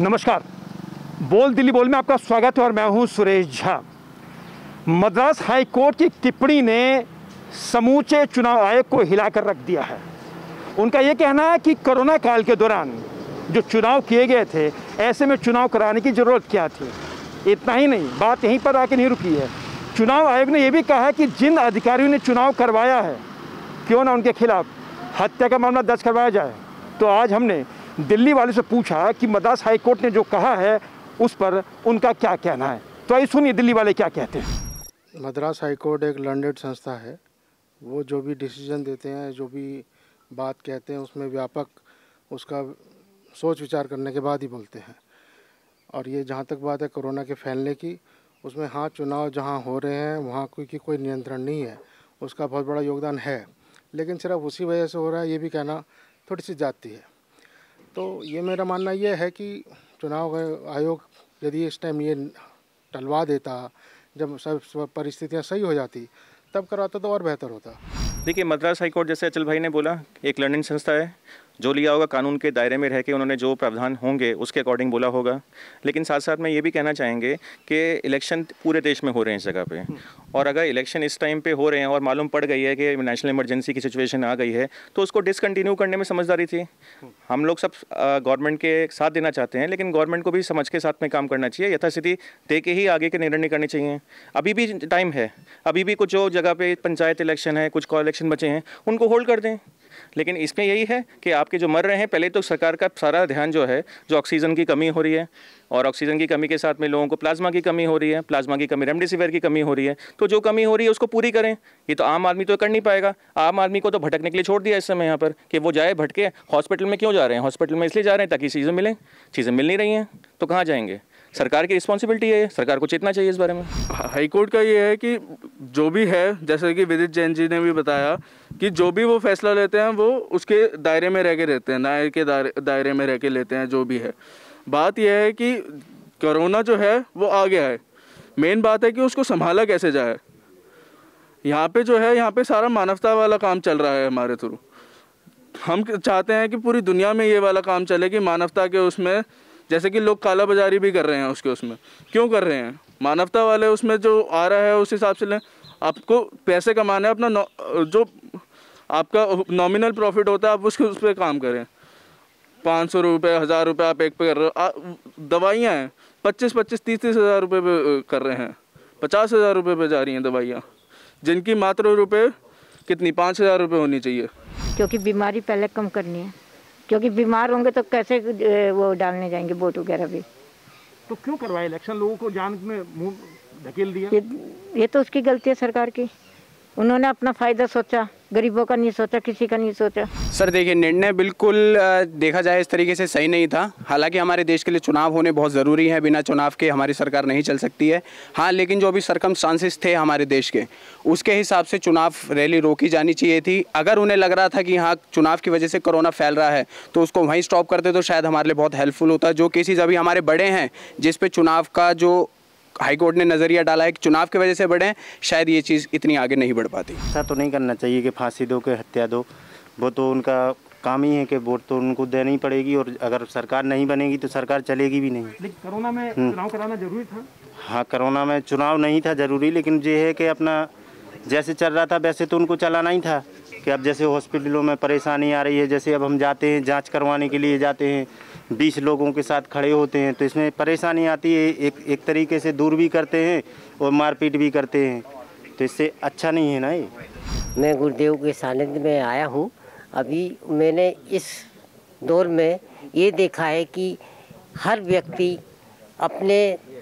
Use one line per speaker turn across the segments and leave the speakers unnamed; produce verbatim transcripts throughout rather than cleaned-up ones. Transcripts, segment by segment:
नमस्कार, बोल दिल्ली बोल में आपका स्वागत है और मैं हूं सुरेश झा। मद्रास हाई कोर्ट की टिप्पणी ने समूचे चुनाव आयोग को हिलाकर रख दिया है। उनका यह कहना है कि कोरोना काल के दौरान जो चुनाव किए गए थे, ऐसे में चुनाव कराने की ज़रूरत क्या थी। इतना ही नहीं, बात यहीं पर आके नहीं रुकी है। चुनाव आयोग ने यह भी कहा है कि जिन अधिकारियों ने चुनाव करवाया है, क्यों ना उनके खिलाफ हत्या का मामला दर्ज करवाया जाए। तो आज हमने दिल्ली वाले से पूछा कि मद्रास हाई कोर्ट ने जो कहा है उस पर उनका क्या कहना है। तो आइए सुनिए दिल्ली वाले क्या कहते हैं।
मद्रास हाई कोर्ट एक लर्नेड संस्था है। वो जो भी डिसीजन देते हैं, जो भी बात कहते हैं, उसमें व्यापक उसका सोच विचार करने के बाद ही बोलते हैं। और ये जहाँ तक बात है कोरोना के फैलने की, उसमें हाँ, चुनाव जहाँ हो रहे हैं वहाँ कोई की कोई नियंत्रण नहीं है, उसका बहुत बड़ा योगदान है, लेकिन सिर्फ उसी वजह से हो रहा है, ये भी कहना थोड़ी सी जाती है। तो ये मेरा मानना ये है कि चुनाव आयोग यदि इस टाइम ये टलवा देता, जब सब परिस्थितियाँ सही हो जाती तब करवाता तो और बेहतर होता।
देखिए, मद्रास हाई कोर्ट, जैसे अचल भाई ने बोला, एक लर्निंग संस्था है। जो लिया होगा कानून के दायरे में रह के उन्होंने जो प्रावधान होंगे उसके अकॉर्डिंग बोला होगा। लेकिन साथ साथ में ये भी कहना चाहेंगे कि इलेक्शन पूरे देश में हो रहे हैं इस जगह पे, और अगर इलेक्शन इस टाइम पे हो रहे हैं और मालूम पड़ गई है कि नेशनल इमरजेंसी की सिचुएशन आ गई है, तो उसको डिसकंटिन्यू करने में समझदारी थी। हम लोग सब गवर्नमेंट के साथ देना चाहते हैं, लेकिन गवर्नमेंट को भी समझ के साथ में काम करना चाहिए। यथास्थिति दे के ही आगे के निर्णय करने चाहिए। अभी भी टाइम है, अभी भी कुछ जो जगह पे पंचायत इलेक्शन है, कुछ को इलेक्शन बचे हैं, उनको होल्ड कर दें। लेकिन इसमें यही है कि आपके जो मर रहे हैं, पहले तो सरकार का सारा ध्यान जो है, जो ऑक्सीजन की कमी हो रही है, और ऑक्सीजन की कमी के साथ में लोगों को प्लाज्मा की कमी हो रही है, प्लाज्मा की कमी, रेमडेसिविर की कमी हो रही है, तो जो कमी हो रही है उसको पूरी करें। ये तो आम आदमी तो कर नहीं पाएगा। आम आदमी को तो भटकने के लिए छोड़ दिया इस समय यहाँ पर कि वो जाए भटके। हॉस्पिटल में क्यों जा रहे हैं? हॉस्पिटल में इसलिए जा रहे हैं ताकि चीज़ें मिलें। चीज़ें मिल नहीं रही हैं तो कहाँ जाएंगे? सरकार की रिस्पॉन्सिबिलिटी है, सरकार को चेतना चाहिए इस बारे में।
हाई कोर्ट का ये है कि जो भी है, जैसे कि विदित जैन जी ने भी बताया कि जो भी वो फैसला लेते हैं वो उसके दायरे में रह के रहते हैं, न्याय के दायरे दायरे में रह के लेते हैं जो भी है। बात यह है कि कोरोना जो है वो आ गया है, मेन बात है कि उसको संभाला कैसे जाए। यहाँ पे जो है, यहाँ पे सारा मानवता वाला काम चल रहा है हमारे थ्रू। हम चाहते हैं कि पूरी दुनिया में ये वाला काम चले कि मानवता के उसमें, जैसे कि लोग काला बाजारी भी कर रहे हैं उसके, उसमें क्यों कर रहे हैं? मानवता वाले उसमें जो आ रहा है उस हिसाब से लें। आपको पैसे कमाना है, अपना जो आपका नॉमिनल प्रॉफिट होता है आप उसके उस पर काम करें। पाँच सौ रुपये, हज़ार रुपये आप एक पे कर रहे हो। दवाइयाँ हैं पच्चीस पच्चीस तीस तीस हज़ार रुपये पे कर रहे हैं, पचास हज़ार रुपये पे जा रही हैं दवाइयाँ, जिनकी मात्र रुपये कितनी पाँच हज़ार रुपये होनी चाहिए।
क्योंकि बीमारी पहले कम करनी है, क्योंकि बीमार होंगे तो कैसे वो डालने जाएंगे वोट वगैरह भी।
तो क्यों करवाए इलेक्शन? लोगों को जान में मुंह धकेल दिया।
ये, ये तो उसकी गलती है सरकार की। उन्होंने अपना फ़ायदा सोचा, गरीबों का नहीं सोचा, किसी का नहीं सोचा।
सर देखिए, निर्णय बिल्कुल देखा जाए इस तरीके से सही नहीं था। हालांकि हमारे देश के लिए चुनाव होने बहुत ज़रूरी है, बिना चुनाव के हमारी सरकार नहीं चल सकती है। हाँ, लेकिन जो भी सरकमस्टांसेस थे हमारे देश के, उसके हिसाब से चुनाव रैली रोकी जानी चाहिए थी। अगर उन्हें लग रहा था कि हाँ, चुनाव की वजह से कोरोना फैल रहा है, तो उसको वहीं स्टॉप करते तो शायद हमारे लिए बहुत हेल्पफुल होता। जो केसेज अभी हमारे बड़े हैं, जिस पे चुनाव का जो हाई कोर्ट ने नज़रिया डाला है कि चुनाव की वजह से बढ़े, शायद ये चीज़ इतनी आगे नहीं बढ़ पाती।
ऐसा तो नहीं करना चाहिए कि फांसी दो कि हत्या दो। वो तो उनका काम ही है कि वोट तो उनको देनी ही पड़ेगी, और अगर सरकार नहीं बनेगी तो सरकार चलेगी भी नहीं।
लेकिन कोरोना में चुनाव कराना जरूरी था।
हाँ, कोरोना में चुनाव नहीं था जरूरी, लेकिन ये है कि अपना जैसे चल रहा था वैसे तो उनको चलाना ही था। कि अब जैसे हॉस्पिटलों में परेशानी आ रही है, जैसे अब हम जाते हैं जाँच करवाने के लिए जाते हैं, बीस लोगों के साथ खड़े होते हैं, तो इसमें परेशानी आती है। एक एक तरीके से दूर भी करते हैं और मारपीट भी करते हैं, तो इससे अच्छा नहीं है ना ये।
मैं गुरुदेव के सानिध्य में आया हूँ। अभी मैंने इस दौर में ये देखा है कि हर व्यक्ति अपने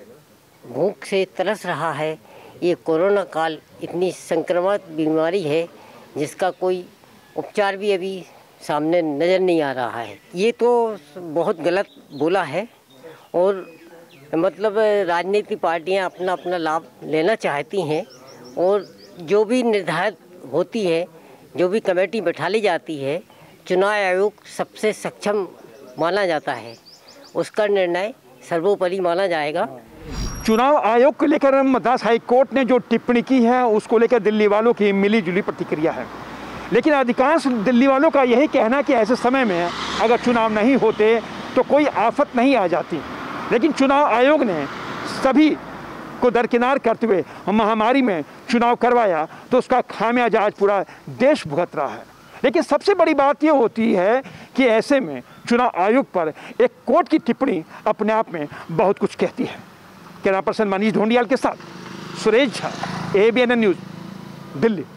भूख से तरस रहा है। ये कोरोना काल इतनी संक्रामक बीमारी है जिसका कोई उपचार भी अभी सामने नज़र नहीं आ रहा है। ये तो बहुत गलत बोला है, और मतलब राजनीतिक पार्टियां अपना अपना लाभ लेना चाहती हैं, और जो भी निर्धारित होती है, जो भी कमेटी बैठा ली जाती है, चुनाव आयोग सबसे सक्षम माना जाता है, उसका निर्णय सर्वोपरि माना जाएगा।
चुनाव आयोग को लेकर मद्रास हाई कोर्ट ने जो टिप्पणी की है उसको लेकर दिल्ली वालों की मिली जुली प्रतिक्रिया है। लेकिन अधिकांश दिल्ली वालों का यही कहना है कि ऐसे समय में अगर चुनाव नहीं होते तो कोई आफत नहीं आ जाती, लेकिन चुनाव आयोग ने सभी को दरकिनार करते हुए महामारी में चुनाव करवाया तो उसका खामियाजा आज पूरा देश भुगत रहा है। लेकिन सबसे बड़ी बात ये होती है कि ऐसे में चुनाव आयोग पर एक कोर्ट की टिप्पणी अपने आप में बहुत कुछ कहती है। कैमरा पर्सन मनीष ढोंडियाल के साथ Suresh Jha, A B N N news, Delhi.